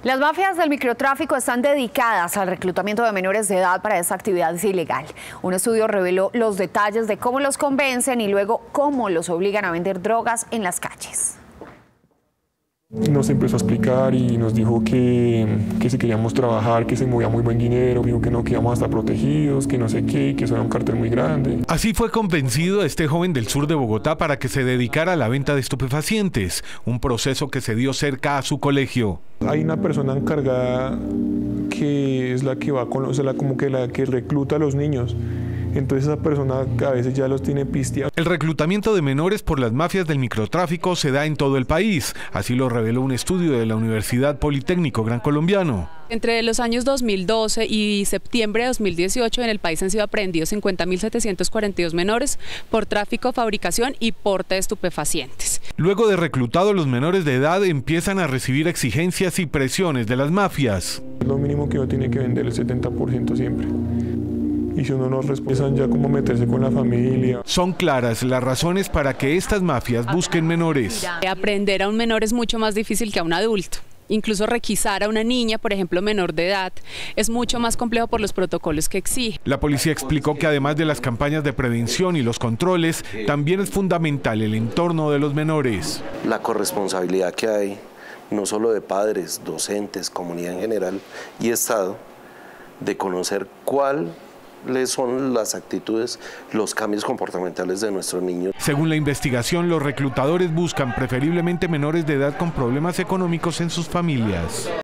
Las mafias del microtráfico están dedicadas al reclutamiento de menores de edad para esta actividad ilegal. Un estudio reveló los detalles de cómo los convencen y luego cómo los obligan a vender drogas en las calles. Nos empezó a explicar y nos dijo que si queríamos trabajar, que se movía muy buen dinero, dijo que no, que íbamos a estar protegidos, que no sé qué, que eso era un cartel muy grande. Así fue convencido este joven del sur de Bogotá para que se dedicara a la venta de estupefacientes, un proceso que se dio cerca a su colegio. Hay una persona encargada que es la que va con, o sea, como que la que recluta a los niños. Entonces esa persona a veces ya los tiene pisteados. El reclutamiento de menores por las mafias del microtráfico se da en todo el país. Así lo reveló un estudio de la Universidad Politécnico Gran Colombiano. Entre los años 2012 y septiembre de 2018 en el país han sido aprehendidos 50.742 menores por tráfico, fabricación y porte de estupefacientes. Luego de reclutados, los menores de edad empiezan a recibir exigencias y presiones de las mafias. Lo mínimo que uno tiene que vender el 70% siempre. Y si uno no responde, ya como meterse con la familia. Son claras las razones para que estas mafias busquen menores. Aprender a un menor es mucho más difícil que a un adulto. Incluso requisar a una niña, por ejemplo, menor de edad, es mucho más complejo por los protocolos que exige. La policía explicó que además de las campañas de prevención y los controles, también es fundamental el entorno de los menores. La corresponsabilidad que hay, no solo de padres, docentes, comunidad en general y Estado, de conocer cuáles son las actitudes, los cambios comportamentales de nuestros niños. Según la investigación, los reclutadores buscan preferiblemente menores de edad con problemas económicos en sus familias.